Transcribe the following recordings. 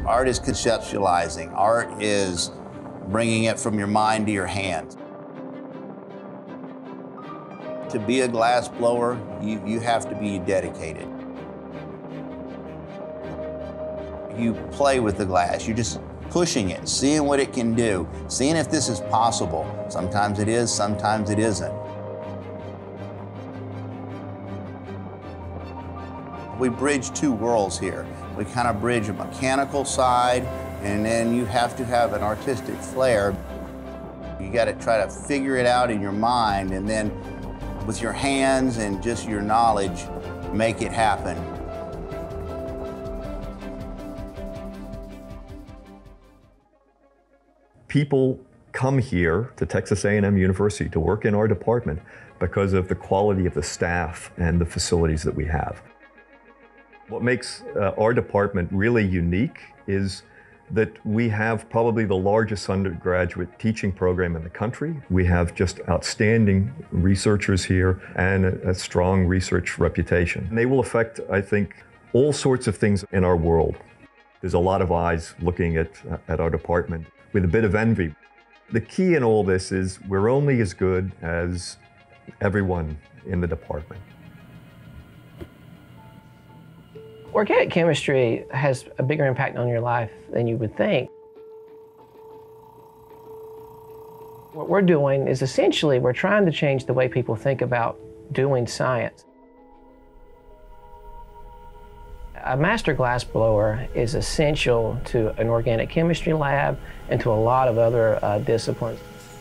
Art is conceptualizing. Art is bringing it from your mind to your hands. To be a glass blower, you have to be dedicated. You play with the glass. You're just pushing it, seeing what it can do, seeing if this is possible. Sometimes it is, sometimes it isn't. We bridge two worlds here. We kind of bridge a mechanical side, and then you have to have an artistic flair. You got to try to figure it out in your mind, and then with your hands and just your knowledge, make it happen. People come here to Texas A&M University to work in our department because of the quality of the staff and the facilities that we have. What makes our department really unique is that we have probably the largest undergraduate teaching program in the country. We have just outstanding researchers here and a strong research reputation. And they will affect, I think, all sorts of things in our world. There's a lot of eyes looking at our department with a bit of envy. The key in all this is we're only as good as everyone in the department. Organic chemistry has a bigger impact on your life than you would think. What we're doing is essentially we're trying to change the way people think about doing science. A master glass blower is essential to an organic chemistry lab and to a lot of other disciplines.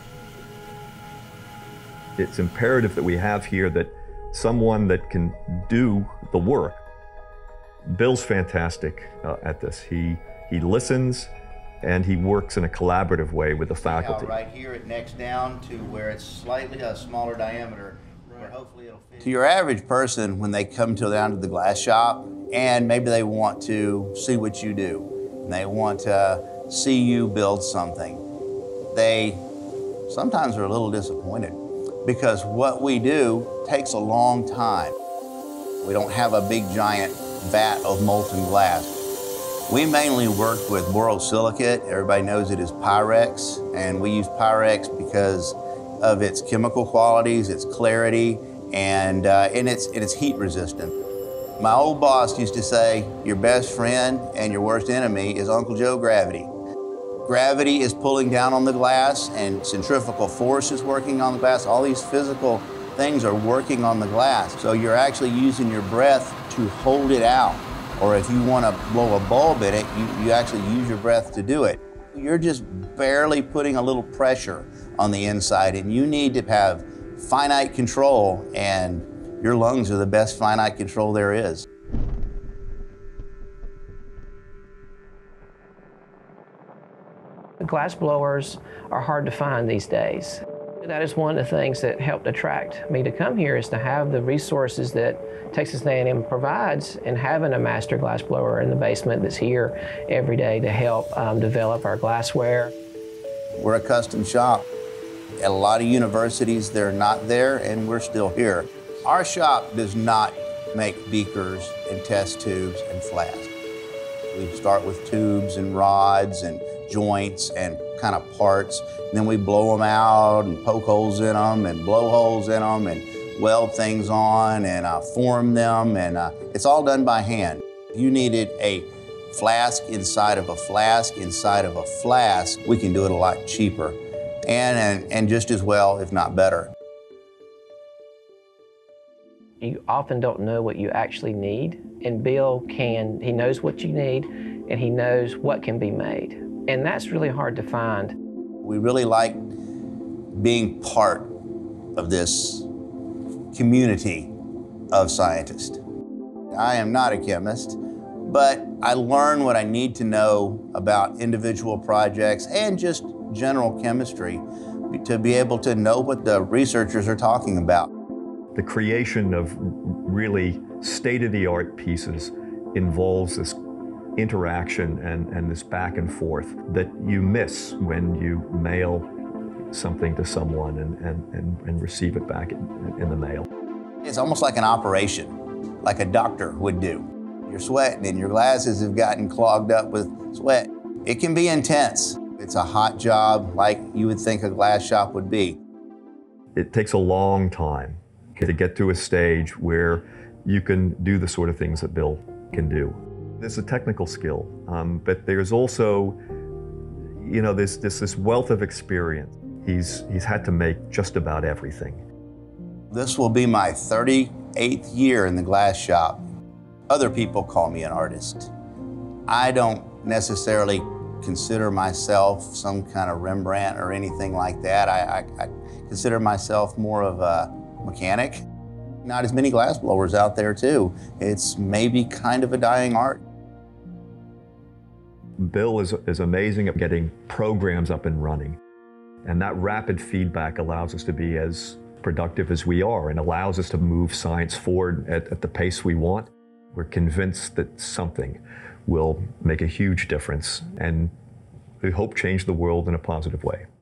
It's imperative that we have here that someone that can do the work. Bill's fantastic at this. He listens and he works in a collaborative way with the faculty. Right here it necks down to where it's slightly a smaller diameter, where hopefully it'll fit. To your average person, when they come down to the glass shop, and maybe they want to see what you do, and they want to see you build something, they sometimes are a little disappointed because what we do takes a long time. We don't have a big giant vat of molten glass. We mainly work with borosilicate. Everybody knows it is Pyrex, and we use Pyrex because of its chemical qualities, its clarity, and it's heat resistant. My old boss used to say, your best friend and your worst enemy is Uncle Joe Gravity. Gravity is pulling down on the glass, and centrifugal force is working on the glass. All these physical things are working on the glass. So you're actually using your breath to hold it out. Or if you want to blow a bulb in it, you actually use your breath to do it. You're just barely putting a little pressure on the inside, and you need to have finite control, and your lungs are the best finite control there is. Glass blowers are hard to find these days. That is one of the things that helped attract me to come here, is to have the resources that Texas A&M provides, and having a master glass blower in the basement that's here every day to help develop our glassware. We're a custom shop. At a lot of universities, they're not there, and we're still here. Our shop does not make beakers and test tubes and flasks. We start with tubes and rods and joints and kind of parts, and then we blow them out and poke holes in them and blow holes in them and weld things on and form them, and it's all done by hand. If you needed a flask inside of a flask inside of a flask, we can do it a lot cheaper and just as well, if not better. You often don't know what you actually need, and Bill he knows what you need, and he knows what can be made. And that's really hard to find. We really like being part of this community of scientists. I am not a chemist, but I learn what I need to know about individual projects and just general chemistry to be able to know what the researchers are talking about. The creation of really state-of-the-art pieces involves this interaction and this back and forth that you miss when you mail something to someone and receive it back in the mail. It's almost like an operation, like a doctor would do. You're sweating and your glasses have gotten clogged up with sweat. It can be intense. It's a hot job like you would think a glass shop would be. It takes a long time to get to a stage where you can do the sort of things that Bill can do. There's a technical skill, but there's also, there's this wealth of experience. He's had to make just about everything. This will be my 38th year in the glass shop. Other people call me an artist. I don't necessarily consider myself some kind of Rembrandt or anything like that. I consider myself more of a mechanic. Not as many glass blowers out there too. It's maybe kind of a dying art. Bill is amazing at getting programs up and running. And that rapid feedback allows us to be as productive as we are and allows us to move science forward at the pace we want. We're convinced that something will make a huge difference and we hope change the world in a positive way.